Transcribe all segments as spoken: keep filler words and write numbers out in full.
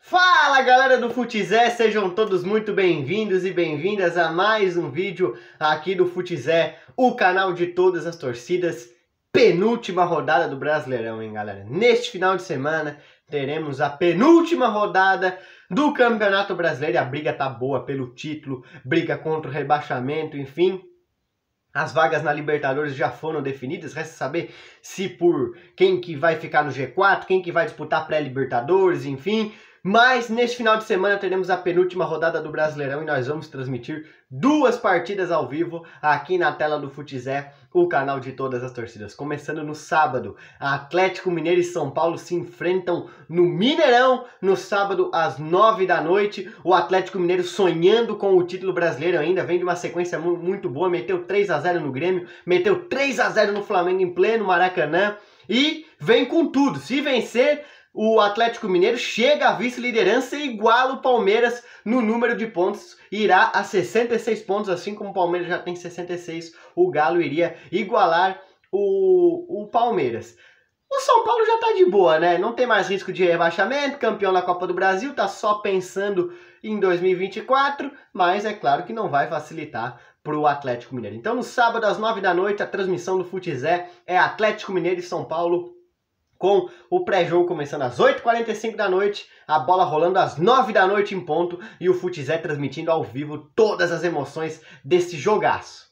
Fala galera do Futizé, sejam todos muito bem-vindos e bem-vindas a mais um vídeo aqui do Futizé, o canal de todas as torcidas, penúltima rodada do Brasileirão, hein galera? Neste final de semana teremos a penúltima rodada do Campeonato Brasileiro e a briga tá boa pelo título, briga contra o rebaixamento, enfim. As vagas na Libertadores já foram definidas, resta saber se por quem que vai ficar no G quatro, quem que vai disputar pré-Libertadores, enfim. Mas neste final de semana teremos a penúltima rodada do Brasileirão e nós vamos transmitir duas partidas ao vivo aqui na tela do Futizé, o canal de todas as torcidas. Começando no sábado, Atlético Mineiro e São Paulo se enfrentam no Mineirão no sábado às nove da noite. O Atlético Mineiro sonhando com o título brasileiro ainda, vem de uma sequência muito boa, meteu três a zero no Grêmio, meteu três a zero no Flamengo em pleno Maracanã e vem com tudo. Se vencer, o Atlético Mineiro chega à vice-liderança e iguala o Palmeiras no número de pontos, irá a sessenta e seis pontos, assim como o Palmeiras já tem sessenta e seis, o Galo iria igualar o, o Palmeiras. O São Paulo já tá de boa, né? Não tem mais risco de rebaixamento, campeão da Copa do Brasil, tá só pensando em dois mil e vinte e quatro, mas é claro que não vai facilitar para o Atlético Mineiro. Então no sábado às nove da noite, a transmissão do Futizé é Atlético Mineiro e São Paulo, com o pré-jogo começando às oito e quarenta e cinco da noite, a bola rolando às nove da noite em ponto e o Futizé transmitindo ao vivo todas as emoções desse jogaço.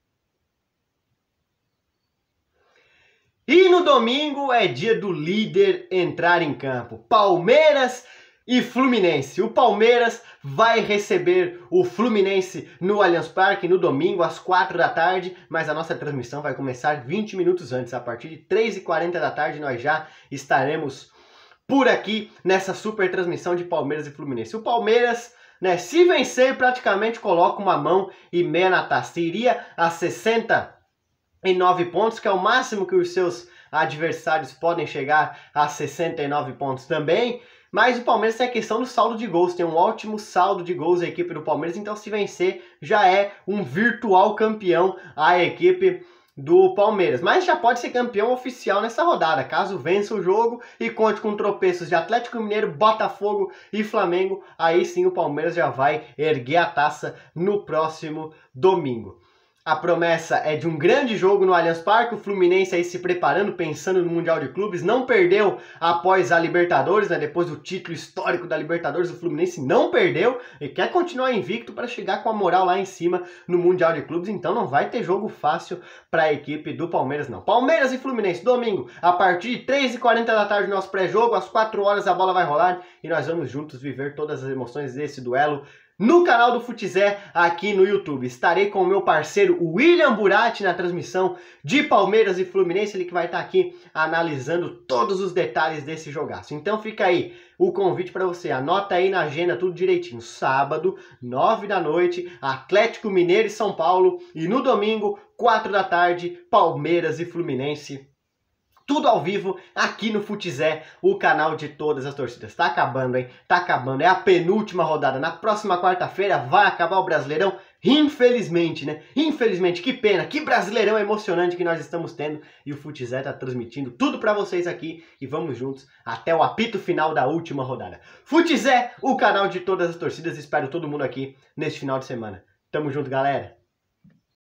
E no domingo é dia do líder entrar em campo. Palmeiras e Fluminense. O Palmeiras vai receber o Fluminense no Allianz Parque no domingo às quatro da tarde, mas a nossa transmissão vai começar vinte minutos antes. A partir de três e quarenta da tarde nós já estaremos por aqui nessa super transmissão de Palmeiras e Fluminense. O Palmeiras, né, se vencer, praticamente coloca uma mão e meia na taça. Iria a sessenta e nove pontos, que é o máximo que os seus adversários podem chegar a sessenta e nove pontos também. Mas o Palmeiras tem a questão do saldo de gols, tem um ótimo saldo de gols a equipe do Palmeiras, então se vencer já é um virtual campeão a equipe do Palmeiras. Mas já pode ser campeão oficial nessa rodada, caso vença o jogo e conte com tropeços de Atlético Mineiro, Botafogo e Flamengo, aí sim o Palmeiras já vai erguer a taça no próximo domingo. A promessa é de um grande jogo no Allianz Parque, o Fluminense aí se preparando, pensando no Mundial de Clubes, não perdeu após a Libertadores, né? Depois do título histórico da Libertadores, o Fluminense não perdeu e quer continuar invicto para chegar com a moral lá em cima no Mundial de Clubes, então não vai ter jogo fácil para a equipe do Palmeiras não. Palmeiras e Fluminense, domingo, a partir de três e quarenta da tarde, nosso pré-jogo, às quatro horas a bola vai rolar e nós vamos juntos viver todas as emoções desse duelo no canal do Futizé aqui no YouTube. Estarei com o meu parceiro William Burati na transmissão de Palmeiras e Fluminense, ele que vai estar aqui analisando todos os detalhes desse jogaço. Então fica aí o convite para você, anota aí na agenda tudo direitinho. Sábado, nove da noite, Atlético Mineiro e São Paulo, e no domingo, quatro da tarde, Palmeiras e Fluminense. Tudo ao vivo aqui no Futizé, o canal de todas as torcidas. Tá acabando, hein? Tá acabando. É a penúltima rodada. Na próxima quarta-feira vai acabar o Brasileirão. Infelizmente, né? Infelizmente, que pena. Que Brasileirão emocionante que nós estamos tendo. E o Futizé tá transmitindo tudo pra vocês aqui. E vamos juntos até o apito final da última rodada. Futizé, o canal de todas as torcidas. Espero todo mundo aqui neste final de semana. Tamo junto, galera.